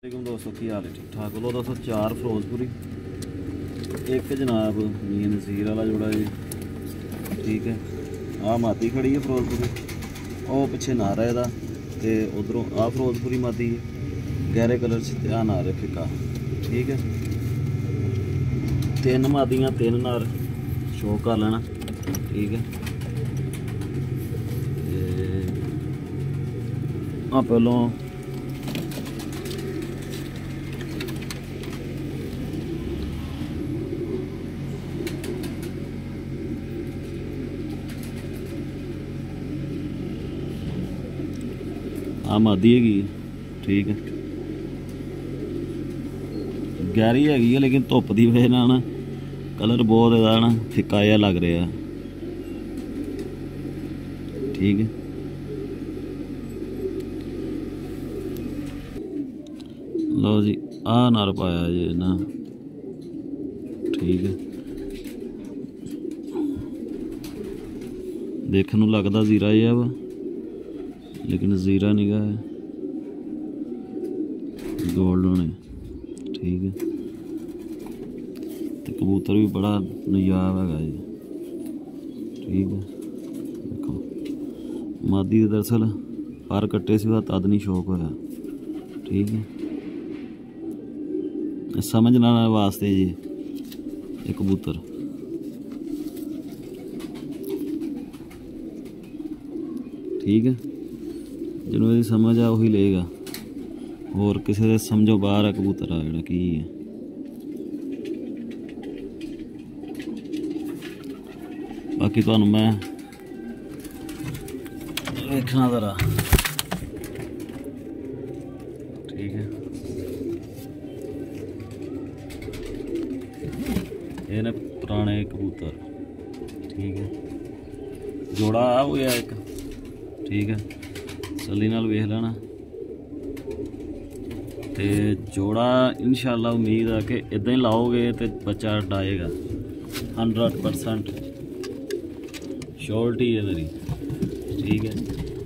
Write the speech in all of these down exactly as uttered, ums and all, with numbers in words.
वालेकुम दोस्तों, की हाल है? ठीक ठाक। बोलो दोस्तों, चार फिरोजपुरी, एक जनाब मीर नज़ीर वाला जोड़ा जी। ठीक है, आ मादी खड़ी है फिरोजपुरी, और पिछे नारा है तो उधरों आ फिरोजपुरी मादी गहरे कलर से आ नार है फिका। ठीक है, तीन मादियाँ तीन नार शो कर लेना। ठीक है, हाँ पहलों आ मादी हैगी। ठीक है, गहरी हैगी है लेकिन धुप की वजह ना कलर बहुत है ना फिका जिहा लग रहा। ठीक है, लो जी आ नर पाया जी ना। ठीक है, देखने लगता जीरा ही है वा, लेकिन जीरा नहीं गा है, गोल्डन है। ठीक है, तो कबूतर भी बड़ा नजाब है जी। ठीक है, देखो मादी दरअसल पर कट्टे से तद नहीं शौक होया। ठीक है, समझना वास्ते जी एक कबूतर। ठीक है, जिन्होंने समझ आ वही लेगा, और किसी से समझो बाहर है कबूतर आ जड़ा की है। बाकी तो मैं देखना जरा। ठीक है, ये ने पुराने कबूतर। ठीक है, जोड़ा आ गया एक। ठीक है, सली नाल वेख लेना, तो जोड़ा इंशाल्लाह उम्मीद है कि इदा ही लाओगे तो बच्चा डाएगा। हंड्रड परसेंट श्योरिटी है मेरी। ठीक है,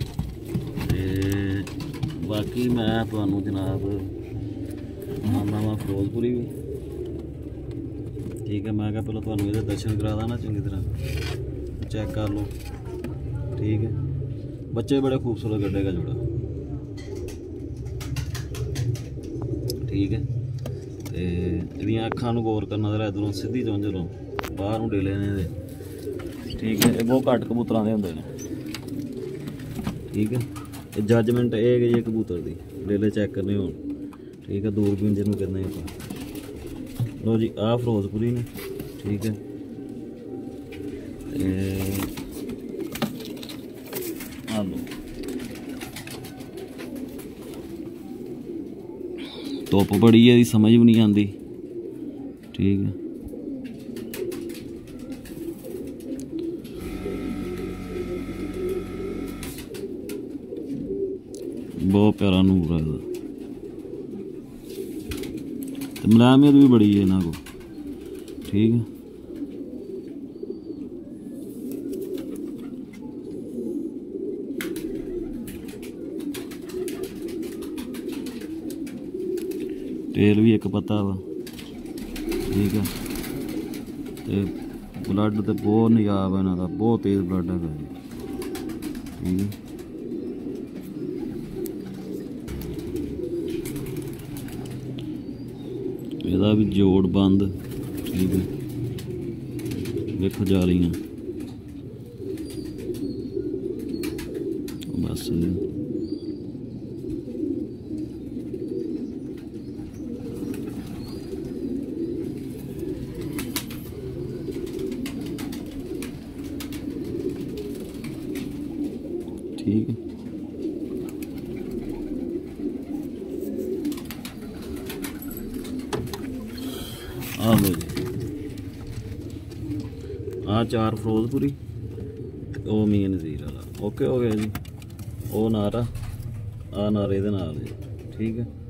तो बाकी मैं तुहानू जनाब आना वा फिरोजपुरी भी। ठीक है, मैं क्या पहले तुहानू इहदे दर्शन करा दा ना चंगी तरह, चेक कर लो। ठीक है, बच्चे बड़े खूबसूरत कटेगा जोड़ा। ठीक है, तो ये अखा गौर करना जरा, इधरों सीधी चुंझ लो बाहर डेले ने। ठीक है, ये बहुत घट कबूतर के होंगे ने। ठीक है, ये जजमेंट ये गई है कबूतर की, डेले चेक करने हो। ठीक है, दूरबीन जिन्होंने कहने आप। लो जी आ फिरोजपुरी ने। ठीक है, आ लो धुप बड़ी है, समझ भी नहीं आती। ठीक है, बहुत प्यारा नूर है, तो मुलायमियत भी बड़ी है इन्हों को। ठीक है, टेल भी एक पता वा। ठीक है, तो ब्लड तो बहुत नजाब है इन्हों का, बहुत तेज ब्लड है जी। ठीक है, ਇਹਦਾ भी जोड़ बंद। ठीक है, देखो जा रही हैं बस। ठीक है, आ लो जी आ चार फिरोजपुरी, ओ मीर नज़ीर वाला। ओके हो गया जी, ओ नारा आ नारे दे नाल जी। ठीक है।